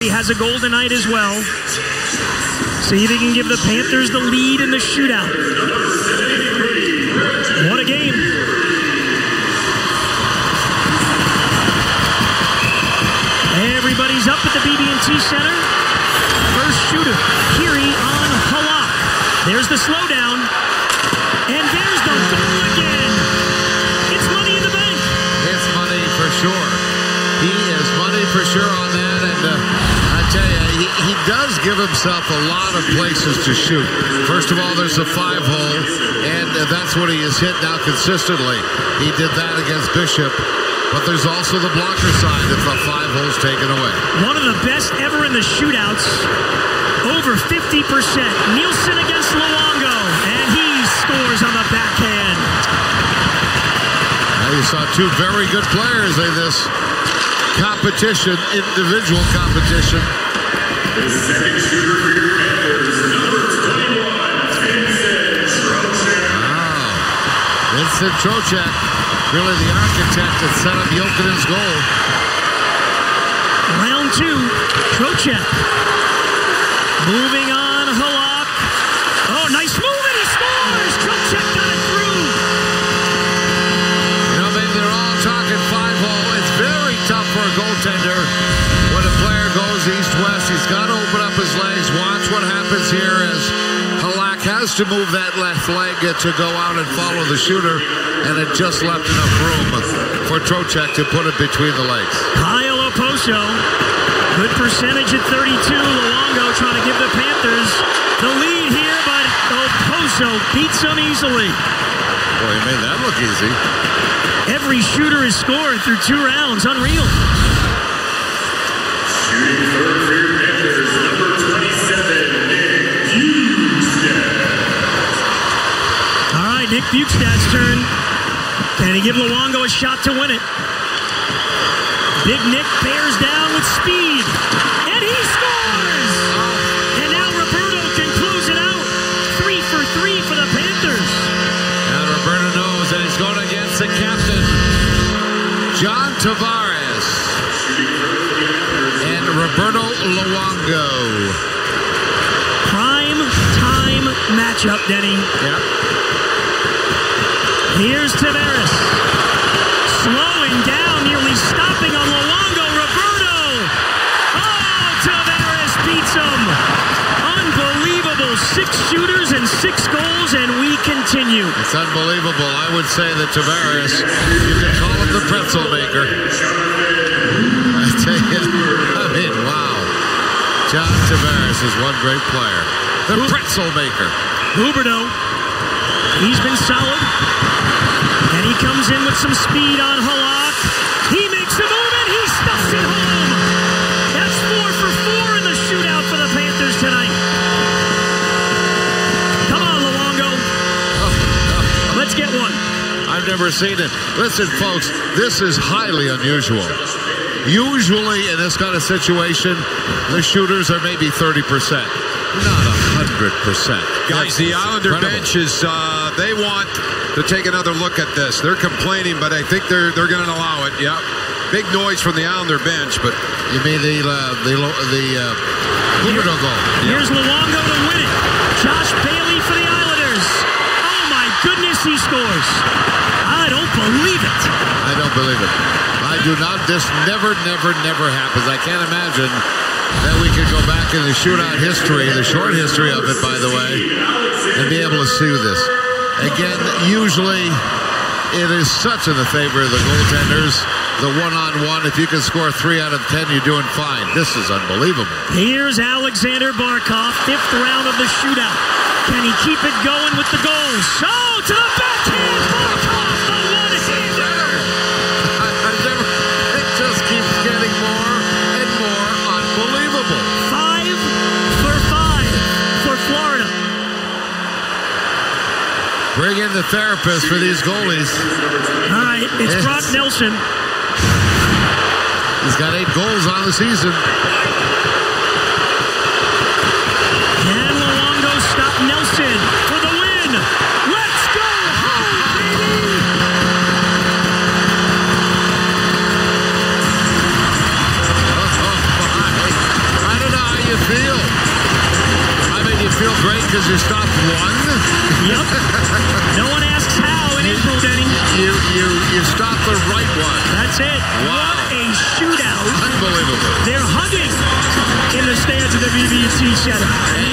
He has a goal tonight as well. See if he can give the Panthers the lead in the shootout. What a game. Everybody's up at the BB&T Center. First shooter, Kiri on Halak. There's the slowdown. And there's the goal again. It's money in the bank. It's money for sure. He is money for sure on that. And I tell you, he does give himself a lot of places to shoot. First of all, there's the 5-hole. And that's what he has hit now consistently. He did that against Bishop. But there's also the blocker side if the 5-hole's taken away. One of the best ever in the shootouts. Over 50%. Nielsen against Luongo. And he scores on the backhand. Now you saw two very good players in this competition, individual competition. The second shooter for your Panthers, number 21, Vincent Trocheck. Wow. Vincent Trocheck, really the architect that set up Jokinen's goal. Round two, Trocheck. Moving on, Halak. Oh, nice move, and he scores! Trocheck got it through. You know, maybe they're all talking 5-hole. It's very tough for a goaltender when a player goes east-west. He's got to open up his legs. Watch what happens here as Halak has to move that left leg to go out and follow the shooter, and it just left enough room for Trocheck to put it between the legs. Kyle Oposo, good percentage at 32. Luongo trying to give the Panthers the lead here, but Oposo beats them easily. Boy, he made that look easy. Every shooter has scored through 2 rounds. Unreal. Shooting third for your Panthers, number 27, Nick Bjugstad. All right, Nick Bjugstad's turn. Can he give Luongo a shot to win it? Big Nick bears down with speed. And he scores! And now Roberto can close it out. 3 for 3 for the Panthers. And Roberto knows that he's going against the captain, John Tavares. And Roberto Luongo. Prime time matchup, Denny. Yep. Here's Tavares. Slowing down, nearly stopping on Luongo. Roberto! Oh, Tavares beats him. Unbelievable. 6 shooters and 6 goals, and we continue. It's unbelievable. I would say that Tavares, you can call him the pretzel maker. I tell you, I mean, wow. John Tavares is one great player. The pretzel maker. Huberdeau, he's been solid. And he comes in with some speed on Halak. He makes a move and he stuffs it home. That's 4 for 4 in the shootout for the Panthers tonight. Come on, Luongo. Let's get one. I've never seen it. Listen, folks, this is highly unusual. Usually in this kind of situation, the shooters are maybe 30%. Not 100%. Guys, the Islander bench is, they want to take another look at this. They're complaining, but I think they're going to allow it. Yeah. Big noise from the Islander bench, but... You mean the Huberdeau goal. Here's Luongo to win it. Josh Bailey for the Islanders. Oh, my goodness, he scores. I don't believe it. I don't believe it. I do not. This never happens. I can't imagine that we could go back in the shootout history, the short history of it, by the way, and be able to see this. Again, usually it is such in the favor of the goaltenders, the one-on-one. If you can score 3 out of 10, you're doing fine. This is unbelievable. Here's Alexander Barkov, 5th round of the shootout. Can he keep it going with the goals? Oh, to the backhand, Barkov, the one-hander. It just keeps getting more and more unbelievable. 5 for 5 for Florida. Bring in the therapist for these goalies. All right, it's Brock Nelson. He's got 8 goals on the season. Can Luongo stop Nelson for the win? Let's go home, baby! Oh, my. because you stopped one? Yep. No one asks how in April, Denny. You stopped the right one. That's it. Wow. What a shootout. Unbelievable. They're hugging in the stands of the BB&T Center.